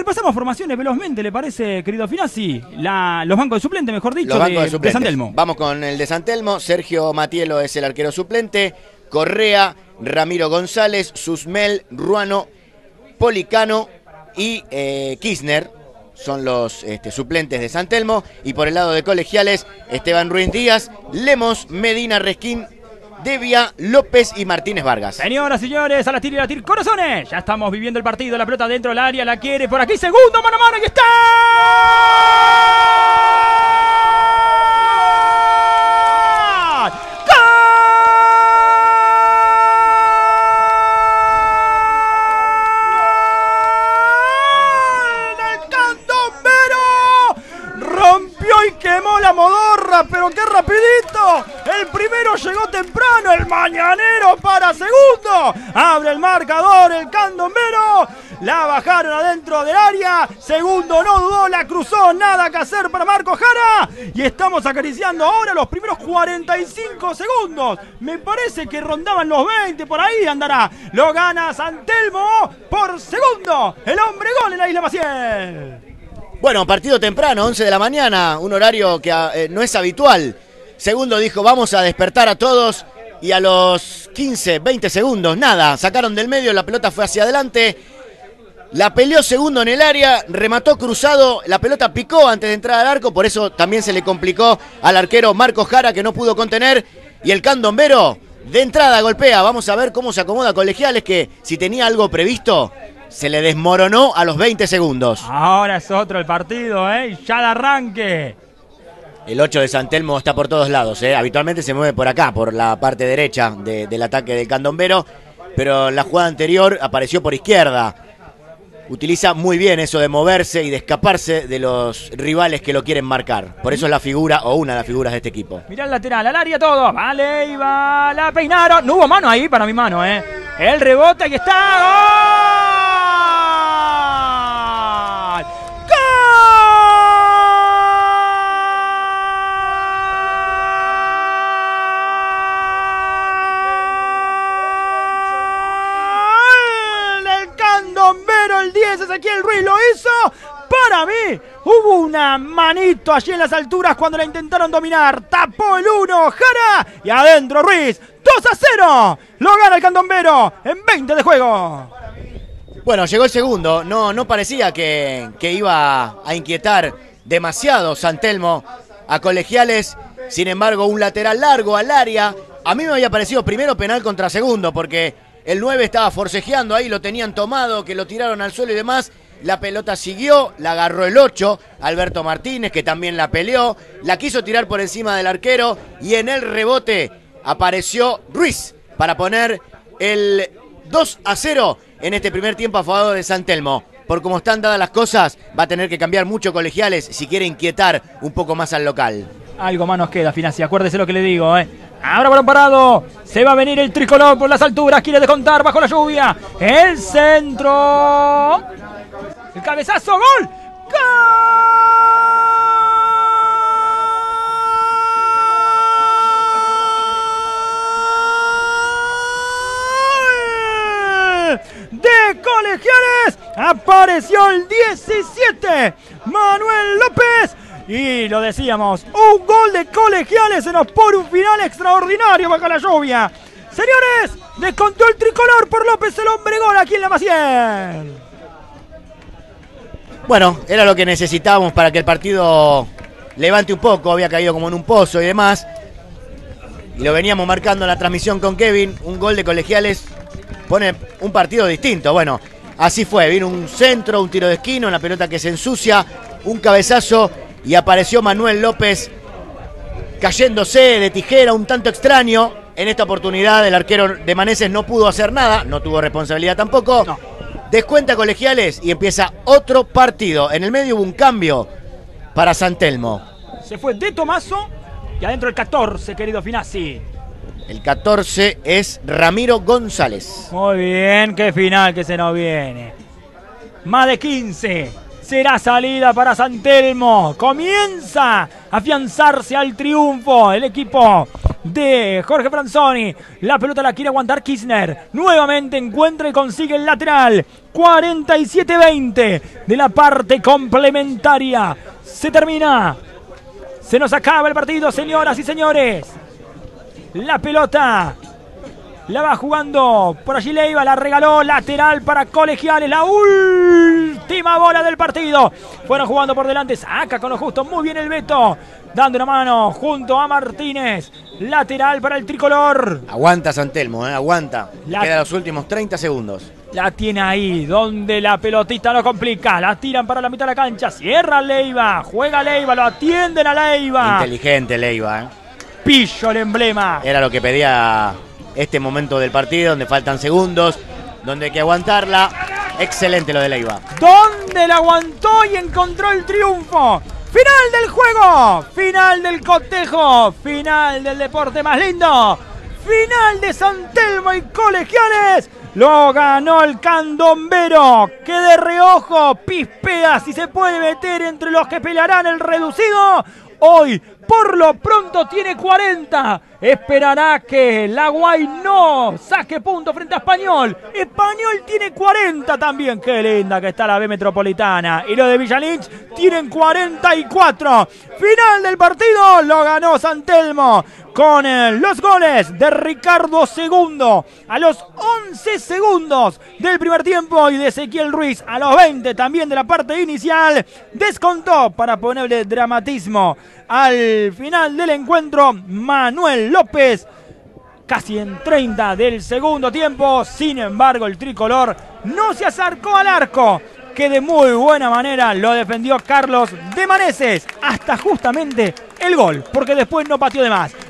Repasamos formaciones velozmente, ¿le parece, querido Finazzi? Los bancos de suplente, mejor dicho, de San Telmo. Vamos con el de San Telmo. Sergio Matielo es el arquero suplente. Correa, Ramiro González, Susmel, Ruano, Policano y Kirchner son los suplentes de San Telmo. Y por el lado de colegiales, Esteban Ruiz Díaz, Lemos, Medina, Resquín, Devia, López y Martínez Vargas. Señoras y señores, a la tir, corazones. Ya estamos viviendo el partido, la pelota dentro del área, la quiere por aquí, segundo, mano a mano, y está. Y quemó la modorra, pero qué rapidito. El primero llegó temprano, el mañanero para segundo. Abre el marcador, el candombero. La bajaron adentro del área. Segundo no dudó, la cruzó. Nada que hacer para Marco Jara. Y estamos acariciando ahora los primeros 45 segundos. Me parece que rondaban los 20, por ahí andará. Lo gana San Telmo por segundo. El hombre gol en la Isla Maciel. Bueno, partido temprano, 11 de la mañana, un horario que no es habitual. Segundo dijo, vamos a despertar a todos, y a los 15, 20 segundos, nada, sacaron del medio, la pelota fue hacia adelante, la peleó Segundo en el área, remató cruzado, la pelota picó antes de entrar al arco, por eso también se le complicó al arquero Marcos Jara, que no pudo contener, y el candombero de entrada golpea. Vamos a ver cómo se acomoda Colegiales, que si tenía algo previsto, se le desmoronó a los 20 segundos. Ahora es otro el partido, ya de arranque. El 8 de San Telmo está por todos lados, habitualmente se mueve por acá, por la parte derecha del ataque del candombero, pero la jugada anterior apareció por izquierda. Utiliza muy bien eso de moverse y de escaparse de los rivales que lo quieren marcar. Por eso es la figura, o una de las figuras de este equipo. Mirá el lateral, al área todo. Vale, y va, la peinaron. No hubo mano ahí para mi mano, El rebote que está. El 10, Ezequiel Ruiz lo hizo. Para mí, hubo una manito allí en las alturas cuando la intentaron dominar. Tapó el 1, Jara. Y adentro Ruiz. 2-0. Lo gana el candombero en 20 de juego. Bueno, llegó el segundo. No parecía que iba a inquietar demasiado San Telmo a Colegiales. Sin embargo, un lateral largo al área. A mí me había parecido primero penal contra Segundo, porque el 9 estaba forcejeando ahí, lo tenían tomado, que lo tiraron al suelo y demás. La pelota siguió, la agarró el 8, Alberto Martínez, que también la peleó. La quiso tirar por encima del arquero y en el rebote apareció Ruiz para poner el 2-0 en este primer tiempo a favor de San Telmo. Por cómo están dadas las cosas, va a tener que cambiar mucho Colegiales si quiere inquietar un poco más al local. Algo más nos queda, Finazzi, acuérdese lo que le digo, Ahora balón parado, se va a venir el tricolor por las alturas, quiere descontar bajo la lluvia, el centro, el cabezazo, gol, gol de Colegiales, apareció el 17, Manuel López. Y lo decíamos, un gol de Colegiales se nos pone un final extraordinario bajo la lluvia. Señores, descontó el tricolor por López, el hombre gol aquí en la Maciel. Bueno, era lo que necesitábamos para que el partido levante un poco, había caído como en un pozo y demás. Y lo veníamos marcando en la transmisión con Kevin, un gol de Colegiales pone un partido distinto. Bueno, así fue, vino un centro, un tiro de esquina, una pelota que se ensucia, un cabezazo. Y apareció Manuel López cayéndose de tijera, un tanto extraño. En esta oportunidad el arquero de Maneses no pudo hacer nada, no tuvo responsabilidad tampoco. No. Descuenta Colegiales y empieza otro partido. En el medio hubo un cambio para San Telmo. Se fue de Tomaso y adentro el 14, querido Finazzi. El 14 es Ramiro González. Muy bien, qué final que se nos viene. Más de 15. Será salida para San Telmo. Comienza a afianzarse al triunfo el equipo de Jorge Franzoni. La pelota la quiere aguantar Kirchner. Nuevamente encuentra y consigue el lateral. 47-20 de la parte complementaria. Se termina. Se nos acaba el partido, señoras y señores. La pelota la va jugando por allí Leiva, la regaló, lateral para Colegiales, la última bola del partido. Fueron jugando por delante, saca con lo justo, muy bien el Beto, dando una mano junto a Martínez. Lateral para el tricolor. Aguanta San Telmo, aguanta. Quedan los últimos 30 segundos. La tiene ahí, donde la pelotita lo complica. La tiran para la mitad de la cancha, cierra Leiva, juega Leiva, lo atienden a Leiva. Inteligente Leiva, Pillo el emblema. Era lo que pedía este momento del partido, donde faltan segundos, donde hay que aguantarla. Excelente lo de Leiva. ¿Dónde la aguantó y encontró el triunfo? Final del juego, final del cotejo, final del deporte más lindo, final de San Telmo y Colegiales. Lo ganó el candombero, que de reojo pispea si se puede meter entre los que pelearán el reducido. Hoy, por lo pronto, tiene 40. Esperará que la Guay no saque punto frente a Español. Español tiene 40 también. Qué linda que está la B Metropolitana. Y los de Villalich tienen 44. Final del partido, lo ganó San Telmo con los goles de Ricardo Segundo a los 11 segundos del primer tiempo y de Ezequiel Ruiz a los 20 también de la parte inicial. Descontó para ponerle dramatismo al final del encuentro Manuel López, casi en 30 del segundo tiempo. Sin embargo, el tricolor no se acercó al arco, que de muy buena manera lo defendió Carlos de Maneses hasta justamente el gol, porque después no pateó de más.